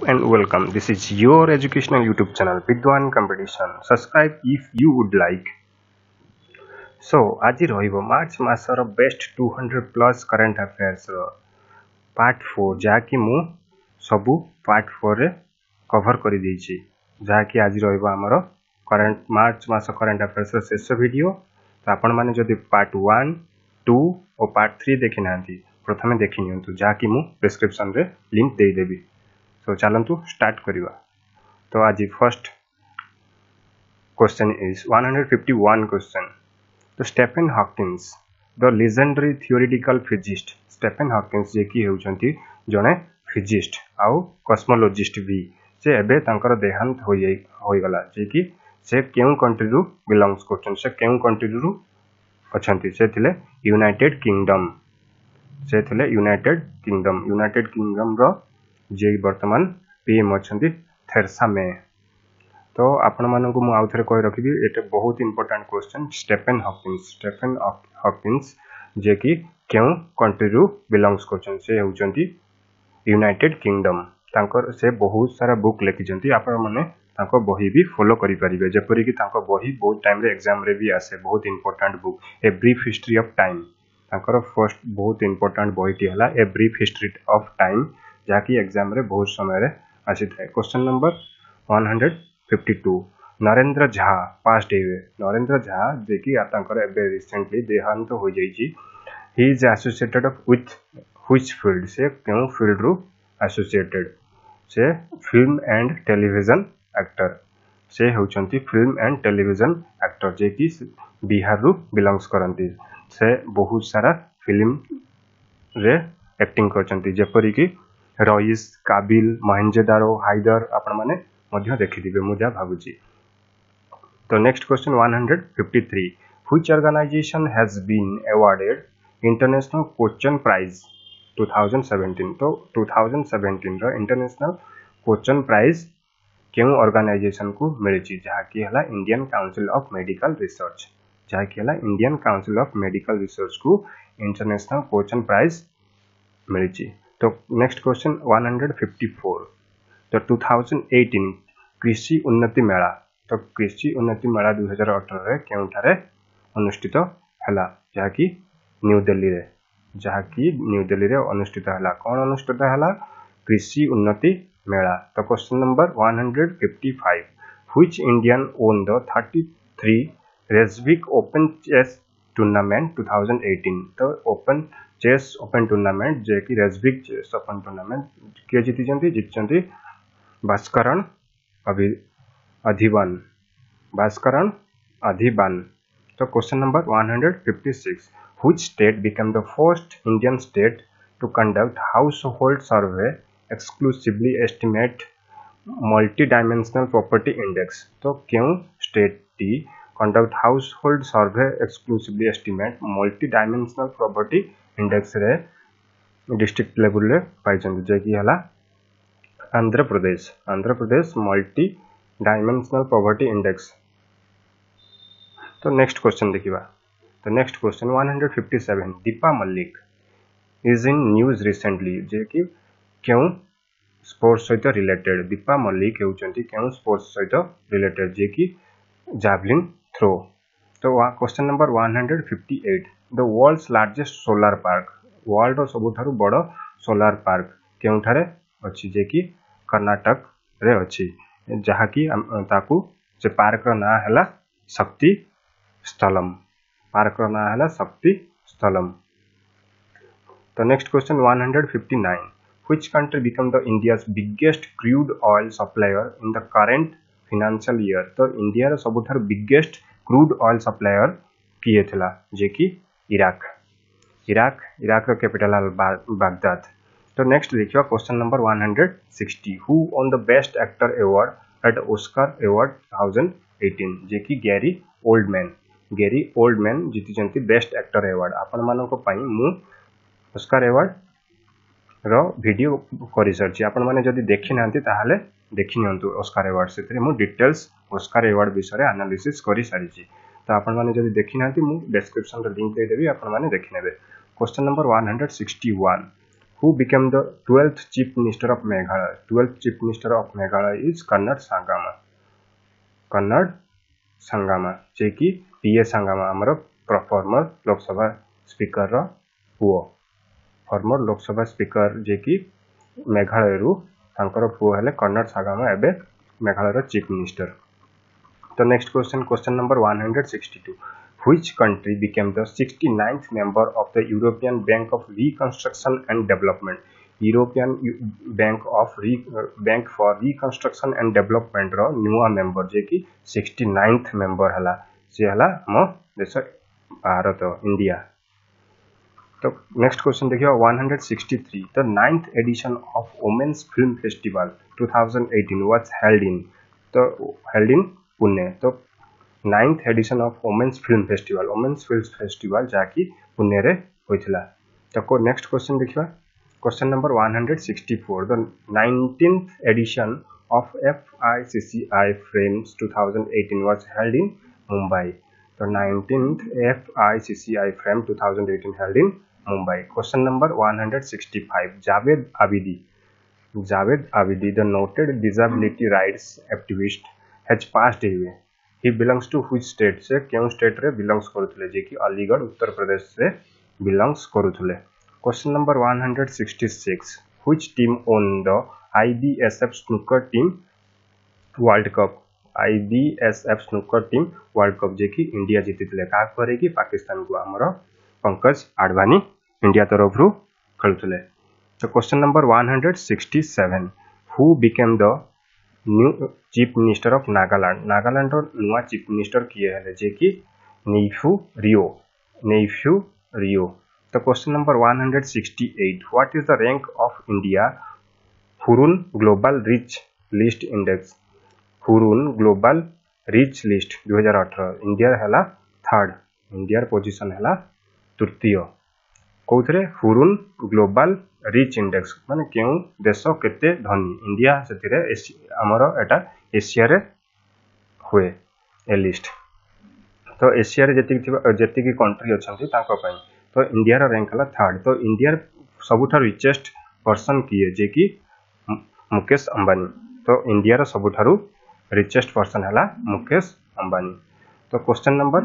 and welcome. This is your educational YouTube channel Vidwan Competition. Subscribe if you would like. So, आज रहिबो March मासर best 200 plus current affairs part 4 जाकि मु सबु part 4 रे cover करि दैछि जाकि आज रहिबो हमर करंट मार्च मास करंट अफेयर्स रो शेष वीडियो। तो आपण माने जदि पार्ट 1 2 और पार्ट 3 देखि नांती प्रथमे देखि नियंतु जाकि मु डिस्क्रिप्शन रे लिंक दे देबी। So चलंतु स्टार्ट करिवा। तो आज फर्स्ट क्वेश्चन इज 151 क्वेश्चन। तो Stephen Hawkins the legendary theoretical physicist Stephen Hawkins जे की हेउचंती जने फिजिस्ट आउ कॉस्मोलॉजिस्ट भी से एबे तांकर देहांत होई गला जे की से केउ कंट्री रु बिलोंग्स करछन से केउ कंट्री रु अछंती से थिले यूनाइटेड किंगडम यूनाइटेड किंगडम रो जे वर्तमान पीएम अछंती थेरेसा मे। तो आपण मानकु मु आउथरे कहि रखिबी एटे बहुत इंपोर्टेंट क्वेश्चन। स्टेफन हॉकिंस जे कि केउ कंट्री रु बिलोंग्स करछन से हेउचंती यूनाइटेड किंगडम। तांकर से बहुत सारा बुक लिखिजंती आपण माने तांको बही भी फॉलो करि परिबे जेपरि कि तांको बही बहुत टाइम रे एग्जाम रे भी आसे बहुत important book a brief history of time. तांकर फर्स्ट बहुत इंपोर्टेंट बहीटी हला a brief history of time जाकि एग्जाम रे बहुत समय रे आसी थाए। Question number 152 Narendra Jha past day Narendra Jha जे कि तांकर एबे रिसेंटली देहांत हो जाईची। He is associated with which field से केउ फील्ड रु एसोसिएटेड से फिल्म एंड टेलीविजन एक्टर से होचंती फिल्म एंड टेलीविजन एक्टर जे कि बिहार रु बिलोंग्स करंती से बहुत सारा फिल्म रे एक्टिंग करचंती जेपरि कि रईस काबिल मोहनजोदारो हाइदर आपण माने मध्य देखिदिबे मुजा भाबुची। तो next question 153 which organisation has been awarded international question prize 2017। तो 2017 रो इंटरनेशनल क्वेश्चन प्राइज केउ ऑर्गेनाइजेशन को मिलिची जाकि हला Indian council of medical research को इंटरनेशनल क्वेश्चन प्राइज मिलिची। तो नेक्स्ट क्वेश्चन 154 तो 2018 कृषि उन्नति मेला। तो कृषि उन्नति मेला 2018 रे केउठारे अनुष्ठित हला जाकि न्यू दिल्ली रे अनुष्ठित हला। कोन अनुष्ठित हला? कृषि उन्नति मेला। तो question number 155 which Indian on the 33 Reykjavik open chess tournament 2018। तो ओपन टूर्नामेंट जे कि रेसविक चेस ओपन टूर्नामेंट के जीतिचंती भास्करण अधिबान। तो question number 156 which state become the first Indian state to conduct household survey exclusively estimate multi dimensional property index. तो क्यों state टी conduct household survey exclusively estimate multi dimensional property index रे district level रे पाइचंती जे कि हला Andhra Pradesh multi dimensional property index. तो नेक्स्ट क्वेश्चन देखिबा। तो next question 157 Deepa Malik is in news recently जे कि क्यों स्पोर्ट्स सहित रिलेटेड। दीपा मल्लिक हेउचंती क्यों स्पोर्ट्स सहित रिलेटेड जे कि जैवलिन थ्रो। तो question number 158 the world's largest solar park world रो सबुठारु बड़ सोलार पार्क केउठारे अछि जे कि कर्नाटक रे अछि जहा कि ताकू से पार्क रो ना हला शक्ति स्थलम। तो next question 159 which country become the India's biggest crude oil supplier in the current financial year. तो इंडिया रो सबुठारु बिगेस्ट क्रूड ऑयल सप्लायर किए थिला जे कि इराक रो कैपिटल बागदाद। तो नेक्स्ट देखियो question number 160 who on the best actor award at Oscar award 2018 जे कि गैरी ओल्डमैन जीतिचंती बेस्ट एक्टर अवार्ड। आपण मानको पई मु ऑस्कर अवार्ड रो वीडियो करि सरछि आपण माने जदि देखि नांती ताहाले देखि नियंतु ऑस्कर अवार्ड सेतरे मु डिटेल्स ऑस्कर अवार्ड विषय एनालिसिस करि सारिछि। तो आपण माने जदि देखि नांती मु डिस्क्रिप्शन रे लिंक दे देबी आपण माने देखि नेबे। Question number 161 Who became the 12th Chief Minister of Meghalaya? 12th Chief Minister of Meghalaya is Kannad Sangama. Kannad Sangama, जे कि पीए संगमा आमर फॉर्मर लोकसभा स्पीकर रो पुओ, फॉर्मर लोकसभा स्पीकर जे कि मेघालय रु तांकर पुओ हेले कन्नड संगमा एबे मेघालय रो चीफ मिनिस्टर। तो next question, question number 162, which country became the 69th member of the European Bank of Reconstruction and Development? European Bank for Reconstruction and Development रो नुआ मेंबर जे कि 69th मेंबर हला, जे हला हम देश भारत इंडिया। तो नेक्स्ट क्वेश्चन देखियो 163, the 9th edition of women's film festival 2018 was held in Pune. तो 9th edition of women's film festival जाकी पुणे रे होइथिला। तो नेक्स्ट क्वेश्चन देखिबा, question number 164, the 19th edition of FICCI Frames 2018 was held in Mumbai. तो 19th FICCI Frame 2018 held in Mumbai. Question number 165, Javed Abidi, the noted disability rights activist, has passed away. He belongs to which state? से क्यों state रे belongs करुथले, जे कि अलीगढ़ उत्तर प्रदेश से belongs करुथले। Question number 166, which team won the IBSF snooker team world cup? IBSF snooker team world cup जे कि India जीतिले का करे कि पाकिस्तान को हमर पंकज आडवाणी इंडिया तरफ रु खेलुथले। तो question number 167, who became the new chief minister of Nagaland? Nagaland रो नुआ चीफ मिनिस्टर किए हले जे कि नेइफू रियो। तो question number 168, what is the rank of India Hurun global rich list index? Hurun global rich list 2018 India हला थर्ड, इंडिया पोजीशन हला तृतीय। कोथरे हुरुन ग्लोबल रिच इंडेक्स माने केउ देश केते धनी, इंडिया सेतिरे हमर एटा एशिया रे हुए ए लिस्ट। तो एशिया रे जेति की कंट्री अछंती ताको पई, तो इंडिया रो रैंक हला थर्ड। तो इंडिया सबुठा रिचेस्ट पर्सन किए जे कि मुकेश अंबानी। तो इंडिया रो सबुठारु रिचेस्ट पर्सन हला मुकेश अंबानी। तो question number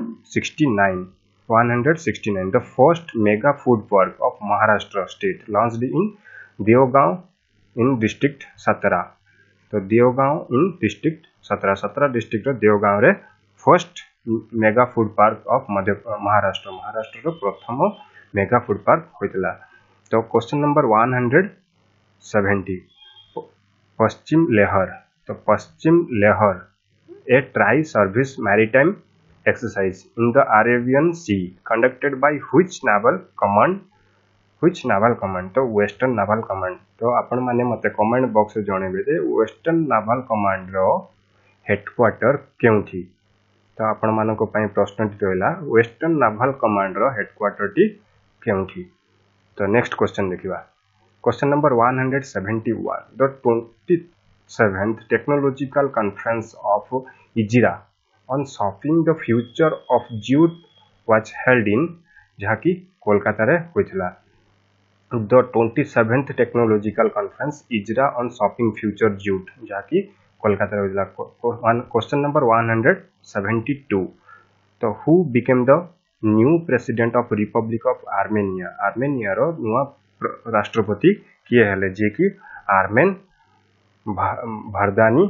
169, the first mega food park of Maharashtra state launched in Devgaon in district Satara. तो Devgaon in district Satara district Devgaon रे first mega food park of Maharashtra रो प्रथम मेगा फूड पार्क होइतला। तो क्वेश्चन नंबर 170, पश्चिम लेहर। तो Paschim Lehar a tri service maritime exercise in the Arabian Sea conducted by which naval command? तो western naval command. तो आपण माने मते कमेंट बॉक्स रे जणेबे जे वेस्टर्न नावल कमांड रो हेडक्वार्टर केउठी। तो आपण मानको पई प्रश्न रहला वेस्टर्न नावल कमांड रो हेडक्वार्टर टी केउठी। तो नेक्स्ट क्वेश्चन देखिबा, question number 171, the 27th technological conference of इजिरा on shaping the future of jute was held in, जहाँ की कोलकाता रे होइथिला। The 27th टेक्नोलॉजिकल कॉन्फ्रेंस इजरा on shaping future jute, जहाँ की कोलकाता रे होइथिला। क्वेश्चन नंबर 172, तो who became the new president of Republic of Armenia? Armenia रो नुआ राष्ट्रपति किए हले जे कि आर्मेन भारदानी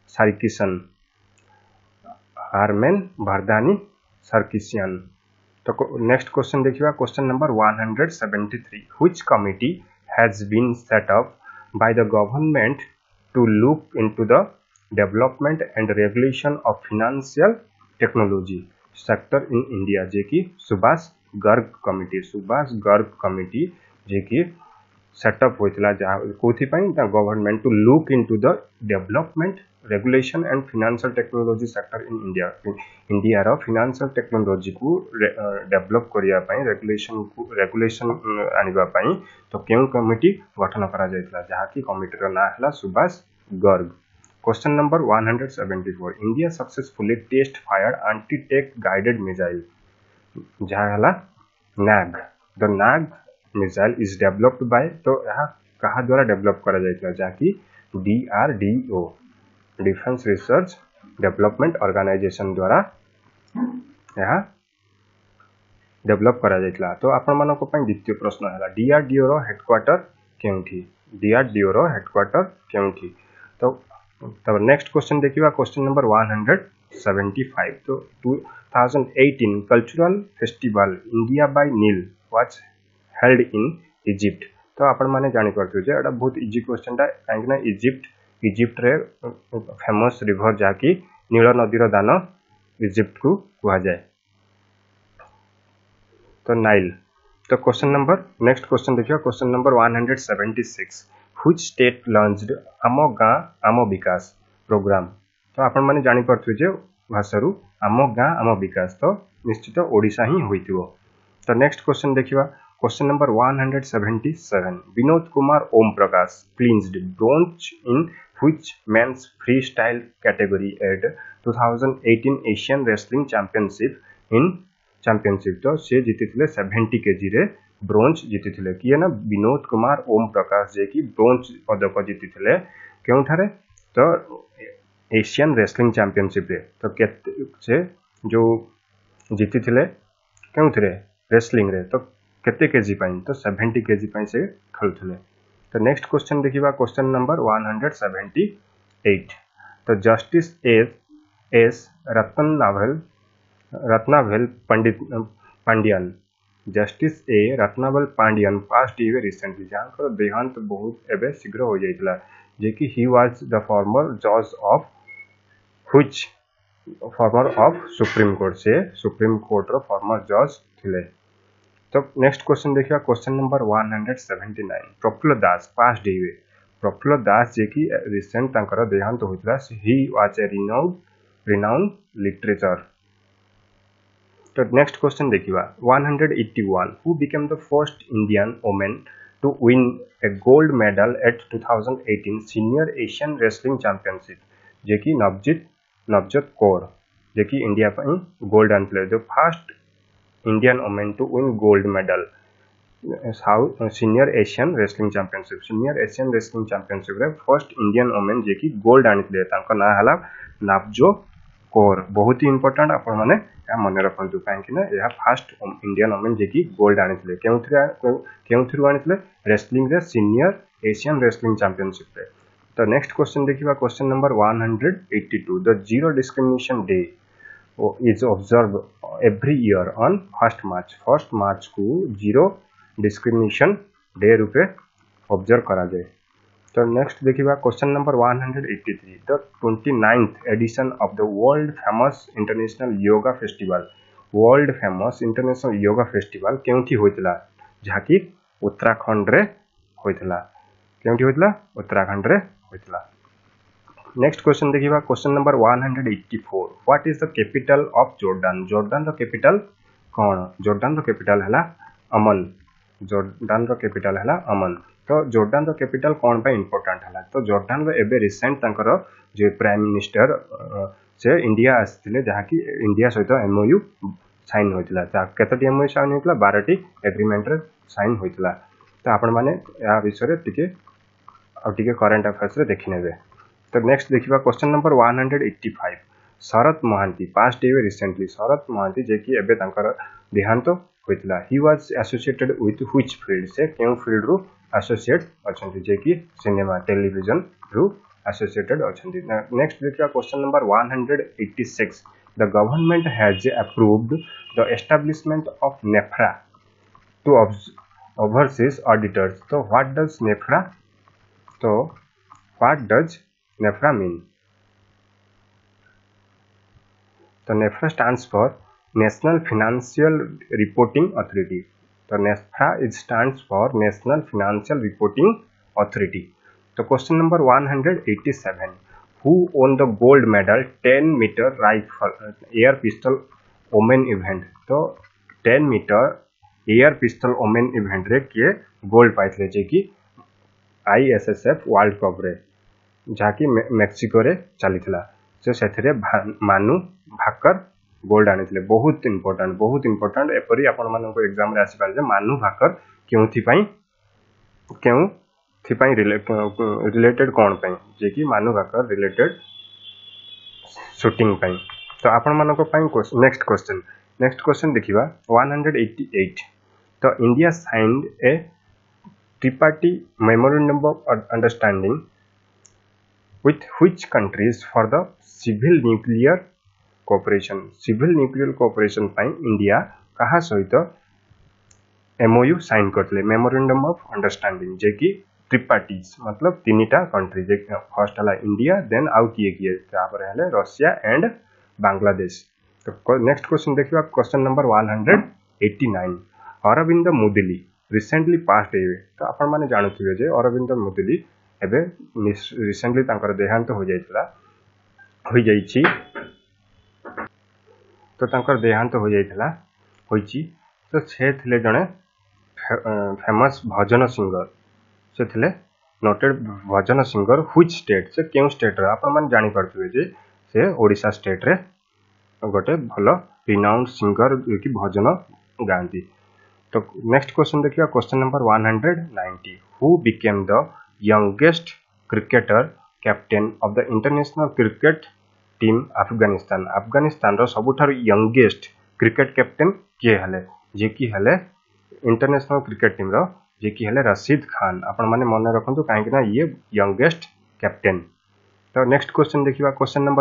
सार्किसियन। तो नेक्स्ट क्वेश्चन देखिबा, question number 173, which committee has been set up by the government to look into the development and regulation of financial technology sector in India, जे कि सुभाष गर्ग कमिटी जे कि सेटअप होइतला कोथि पई the government to look into the development regulation and financial technology sector in India रो financial technology को develop करिया पई रेगुलेशन आनिबा पई तो केउ कमिटी गठन करा जायतला, जहा की कमिटी रो नाम हला Subhash Garg. Question number 174, India successfully test fired anti tank guided missile, जहा हला Nag. The Nag missile is developed by, तो यह कहा द्वारा डेवलप करा जायतिला जाकी DRDO defence research development organisation द्वारा यह डेवलप करा जायतिला। तो आपण मानको पय द्वितीय प्रश्न हला DRDO रो हेडक्वार्टर केउठी, DRDO रो हेडक्वार्टर केउठी। तो नेक्स्ट क्वेश्चन देखिबा क्वेश्चन नंबर 175। तो 2018 cultural festival India by Nile was held in Egypt. तो आपण माने जानि परथु जे एटा बहुत इजी क्वेश्चन ता काहेकि ना इजिप्ट रे फेमस रिवर जाकी नील नदी रो दान इजिप्ट को कुहा जाय, तो नाइल। तो क्वेश्चन नंबर नेक्स्ट क्वेश्चन देखियो question number 176 which state launched Ama Gaon Ama Vikas programme. तो आपण माने जानि परथु जे भाषारू आमो गां आमो विकास तो निश्चित ओडिशा ही होइतिबो। तो नेक्स्ट क्वेश्चन देखिबा question number 177 Vinod Kumar Om Prakash clinched bronze in which men's free style category at 2018 Asian wrestling championship in championship. तो से जीतिथिले 70 केजी रे ब्रोंज जीतिथिले किए ना विनोद कुमार ओम प्रकाश जे की ब्रोंज पदक जीतिथिले केउठारे, तो एशियन रेसलिंग चैंपियनशिप रे। तो केते से जो जीतिथिले केउथरे रेसलिंग रे, तो केते केजी पई, तो 70 केजी पई से खेलुथिले। तो नेक्स्ट क्वेश्चन देखिबा क्वेश्चन नंबर 178। तो justice S Ratnavel Pandian justice A Ratnavel Pandian passed away recently जहाँ देहांत बहुत एबे शीघ्र हो जाइतला, जे कि ही वाज द फॉर्मर जज of which former of supreme court, से सुप्रीम कोर्ट रो फॉर्मर जज थिले। तो नेक्स्ट क्वेश्चन देखिया question number 179 Prafulla Das passed away Prafulla Das जे कि रिसेंट तांकर देहांत होइतला, he was a renowned literature. तो नेक्स्ट क्वेश्चन देखिबा 181 who became the first Indian women to win a gold medal at 2018 senior Asian wrestling championship, जे कि नवजोत कौर जे कि इंडिया पर गोल्ड आनले, the first Indian women to win gold medal senior Asian wrestling championship रे first Indian women जे कि gold आनले तांको ना हला नवजोत कौर। बहुत ही इंपोर्टेंट आपण माने या मने रखंतु काहेकि ना या फर्स्ट इंडियन वुमेन जे कि गोल्ड आनितले केउथुरु आनितले रेसलिंग रे सीनियर एशियन रेसलिंग चैंपियनशिप रे। तो नेक्स्ट क्वेश्चन देखिबा question number 182 the zero discrimination day is observe every year on 1 March को जीरो डिस्क्रिमिनेशन डे रूपे ऑब्जर्व करा जाए। तो नेक्स्ट देखिबा question number 183 the 29th edition of the world famous international yoga festival केउठी होइतला, जाकी उत्तराखंड रे होइतला, केउठी होइतला उत्तराखंड रे होइतला। नेक्स्ट क्वेश्चन देखिबा question number 184 what is the capital of Jordan. Jordan रो कैपिटल कोन, जॉर्डन रो कैपिटल हला अमन, जॉर्डन रो कैपिटल हला अमन। तो जॉर्डन रो कैपिटल कोन पे इंपोर्टेंट हला, तो जॉर्डन रो एबे रिसेंट तांकर जे प्राइम मिनिस्टर से इंडिया आस्थिले जहाँकि इंडिया सहित एमओयू साइन होइतला, केतटी एमओयू साइन होइतला 12टी एग्रीमेंट रे साइन होइतला। तो आपण माने या विषय रे टिके करंट अफेयर्स रे देखि नेबे। तो नेक्स्ट देखिबा question number 185 Sarat Mahanty passed away recently Sarat Mahanty जे कि एबे तांकर देहांत होइतला, he was associated with which field, से केउ फील्ड रू एसोसिएट अछंती, जे कि सिनेमा टेलीविजन रू एसोसिएटेड अछंती। नेक्स्ट देखिबा question number 186 the government has approved the establishment of NFRA to overseas auditors. तो व्हाट डज नेफ्रा, तो व्हाट डज नेफ्रा मीन। तो NFRA stands for national financial reporting authority. तो NFRA stands for national financial reporting authority. तो question number 187 who won the gold medal 10 metre rifle air pistol women event. तो 10 metre air pistol women event रे किए gold पाइथले, जे कि ISSF world cup रे जहाँकि Mexico रे चली, से मानु भाकर गोल्ड आनी बहुत इंपोर्टेंट एपरी आपण मानको एग्जाम रे आसी पारे मानु भाकर केउथि रिलेटेड कौन पे जे कि मानु भाकर रिलेटेड शूटिंग पे। तो आपण मानको नेक्स्ट क्वेश्चन देखिबा 188। तो India signed a tripartite memorandum of understanding with which countries for the civil nuclear cooperation ପାଇଁ इंडिया कहा सहित MOU साइन करथिले मेमोरेंडम ऑफ अंडरस्टैंडिंग जे कि त्रिपाठीज मतलब तीनटा कंट्री जे फर्स्ट हला इंडिया देन आउ किए तापर हले रशिया एंड बांग्लादेश। तो नेक्स्ट क्वेश्चन देखिबा question number 189। Arvind Mudali recently passed away. तो आपण माने जानुथिबे जे अरविंद मुदली एबे रिसेंटली तांकर देहांत हो जाइछि तो तांकर देहांत हो जाइथिला होइछि। तो से थिले जणे फेमस भजन सिंगर से थिले noted bhajan singer which state से केउ स्टेट रे आपण माने जानि परथुबे जे से ओडिशा स्टेट रे गोटे भलो रिनाउंड सिंगर कि भजन गांती। तो नेक्स्ट क्वेश्चन देखिया question number 190। Who became the youngest cricketer captain of the international cricket team Afghanistan रो सबुठार youngest क्रिकेट कैप्टेन के हले जे कि हले इंटरनेशनल क्रिकेट टीम रो जे कि हले रशीद खान। आपण माने मन रखंतु काहे कि ना ये youngest कैप्टेन। तो नेक्स्ट क्वेश्चन देखिबा क्वेश्चन नंबर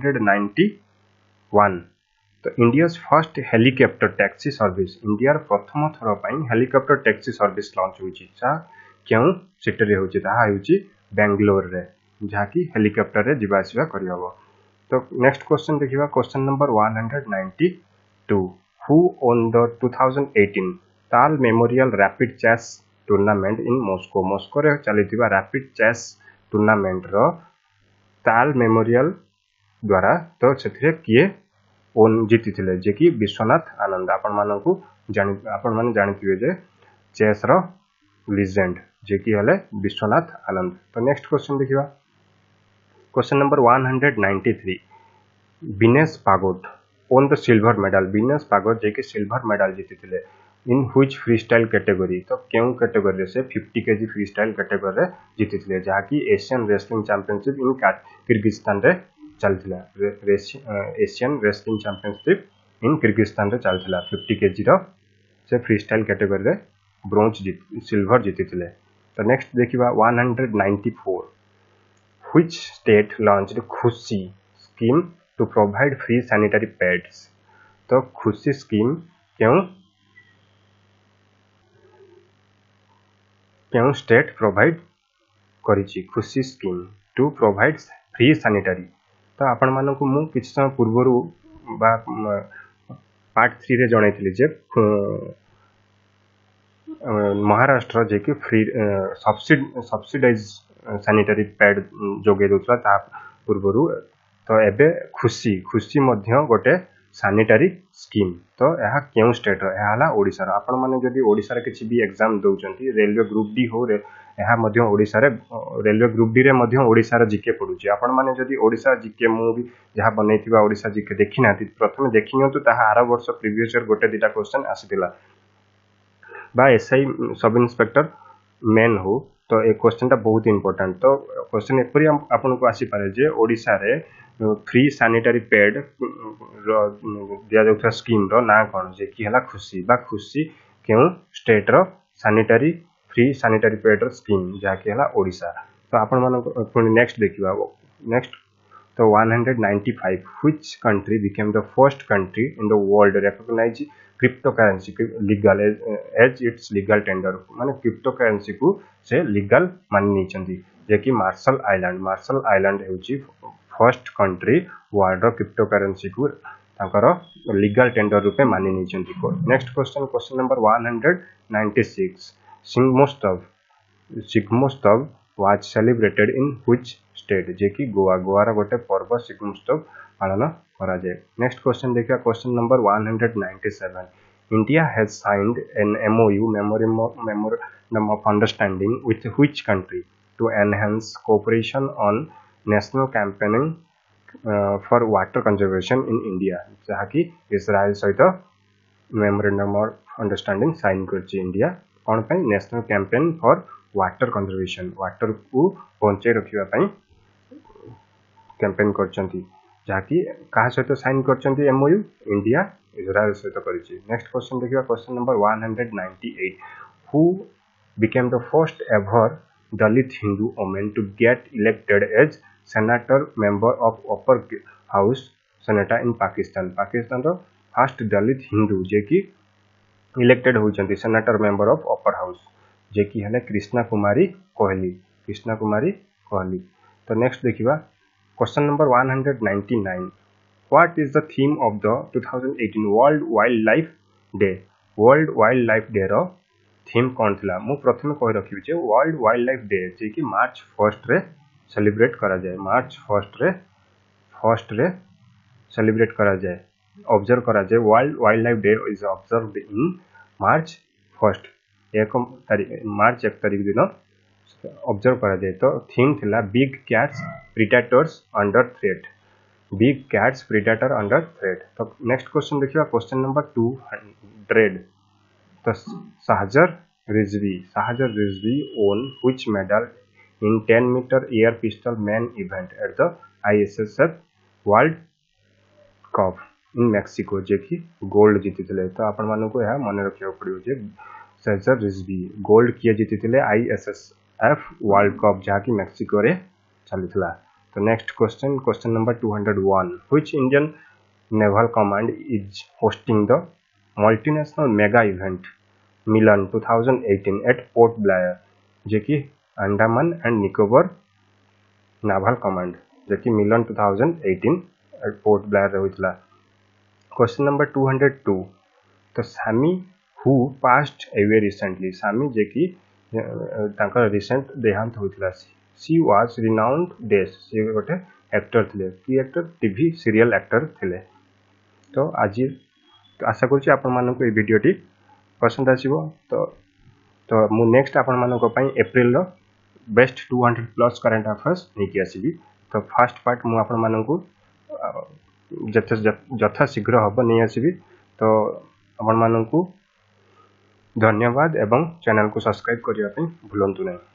191। तो India's first helicopter taxi service India प्रथम थर पई हेलीकॉप्टर टैक्सी सर्विस लॉन्च होइछि क्यों सिटी रे होछि ताहा होछि बेंगलोर रे जहा कि हेलीकॉप्टर रे जिबा आसीबा करि हबो। तो नेक्स्ट क्वेश्चन देखिबा question number 192। Who won the 2018 Tal memorial rapid chess tournament in Moscow रे चलिथिबा रैपिड चेस टूर्नामेंट रो ताल मेमोरियल द्वारा तो सेथिरे किए ओन जीतिथिले जे कि विश्वनाथ आनंद। आपण माने जानिथिबे जे चेस रो लीजेंड जे कि हले विश्वनाथ आनंद। तो नेक्स्ट क्वेश्चन देखिबा question number 193। Vinesh Phogat won the silver medal Vinesh Phogat जे कि सिल्वर मेडल जीतिथिले इन व्हिच फ्रीस्टाइल कैटेगरी। तो केउ कैटेगरी रे से 50 केजी फ्रीस्टाइल कैटेगरी रे जीतिथिले जहा कि Asian wrestling championship in Kyrgyzstan रे चलथिला Asian wrestling championship in Kyrgyzstan रे चलथिला 50 केजी रो से फ्रीस्टाइल कैटेगरी रे सिल्वर जीतिथिले। तो नेक्स्ट देखिबा 194। Which state launched Khushi scheme to provide free sanitary pads. तो खुशी स्कीम केउ स्टेट प्रोवाइड करिछि Khushi scheme to provide free sanitary. तो आपण मानकु मु किछ समय पूर्वरु बा पार्ट 3 रे जणाइथिले जे महाराष्ट्र जे कि फ्री सब्सिडाइज सैनिटरी पैड जोगे दोतला ता पूर्वरु। तो एबे खुशी मध्य गोटे सैनिटरी स्कीम। तो यह केउ स्टेट रो यहला ओडिसा रो। आपण माने जदी ओडिसा रे किछि भी एग्जाम दउचंती रेलवे ग्रुप डी हो रे यह मध्य ओडिसा रे रेलवे ग्रुप डी रे मध्य ओडिसा रो जीके पडुची। आपण माने जदी ओडिसा जीके मु भी जहा बनैथिबा ओडिसा जीके देखिनाती प्रथमे देखिनियंतु ताहा आरो वर्ष प्रीवियस ईयर गोटे दिटा क्वेश्चन आसीतिला बा एसआई सब इंस्पेक्टर मेन हो। तो ए क्वेश्चन टा बहुत इंपोर्टेंट। तो क्वेश्चन एपरी आपन को आसी पारे जे ओडिसा रे फ्री सैनिटरी पैड दिया जाउथा स्कीम रो ना कोन जे कि हला खुशी बा खुशी केउ स्टेट रो फ्री सैनिटरी पैड रो स्कीम जा कि हला ओडिसा। तो आपन मानको पुनी नेक्स्ट देखिबा नेक्स्ट। तो 195। Which country became the first country in the world recognise cryptocurrency legal as its legal tender माने क्रिप्टोकरेंसी को से लीगल मानि निचंती जे कि मार्शल आइलैंड हेउची फर्स्ट कंट्री वर्ल्ड क्रिप्टोकरेंसी को तांकर लीगल टेंडर रूपे मानि निचंती। Next question number 196। Shigmotsav was celebrated in which state जे कि गोवा रो गोटे पर्व शिग्मोत्सव पालन करा जाए। नेक्स्ट क्वेश्चन देखिया question number 197। India has signed an MOU memorandum of understanding with which country to enhance cooperation on national for water conservation in India जहाँकि इस्राएल सहित मेमोरेंडम ऑफ अंडरस्टैंडिंग साइन कर इंडिया कौन पे national campaign for water conservation water को बंचाई रखा campaign करछंती जहाँकि कहा सहित साइन करछंती एमओयू इंडिया इस्राएल सहित करिछि। नेक्स्ट क्वेश्चन देखिबा question number 198 who became the first ever Dalit Hindu woman to get elected as senator member of upper house senator in Pakistan Pakistan रो फर्स्ट दलित हिंदू जे कि इलेक्टेड होइछंती senator member of upper house जे कि हले कृष्णा कुमारी कोहली। तो next देखिबा question number 199 what is the theme of the 2018 world wildlife day रो थीम कौन थिला मु प्रथमे कहि रखिबि जे वर्ल्ड वाइल्ड लाइफ डे जे कि मार्च 1 रे सेलिब्रेट करा जाय सेलिब्रेट करा जाय ऑब्जर्व करा जाय world wildlife day is observed in March 1 March 1 तारिख दिन ऑब्जर्व करा जाय। तो थीम थिला big cats predators under threat. तो नेक्स्ट क्वेश्चन देखिबा क्वेश्चन नंबर 200 तो Shahajar Rizvi won which medal in 10-meter air pistol man event at the ISSF World Cup in Mexico जे कि गोल्ड जीति थिले। तो आपण मानन को यह मन रखियो पड़ियो जे Shahajar Rizvi गोल्ड किए जीति थिले ISSF वर्ल्ड कप जहाँ कि मेक्सिको रे चलिथिला। तो next question number 201 which Indian naval command is hosting the multinational mega event Milan 2018 at Port Blair जे कि Andaman and Nicobar naval command जे कि मिलन 2018 at Port Blair होइतला। क्वेश्चन नंबर 202 तो Sami who passed away recently Sami जे कि तांकर रिसेंट देहांत होइतला सी वाज रिनाउंड देश से गोटे एक्टर थिले की एक्टर टीवी सीरियल एक्टर थिले। तो आज आशा करूँ आपण मानक ए वीडियोटी पसंद आसीबो। तो मु नेक्स्ट आपण मानक पई अप्रैल रो बेस्ट 200+ करंट अफेयर्स नेकी आसीबी। तो फर्स्ट पार्ट मु आपण मानक जथा शीघ्र हबो नै आसीबी। तो आपण मानक धन्यवाद एवं चैनल को सब्सक्राइब करिया पई भूलंतु नै।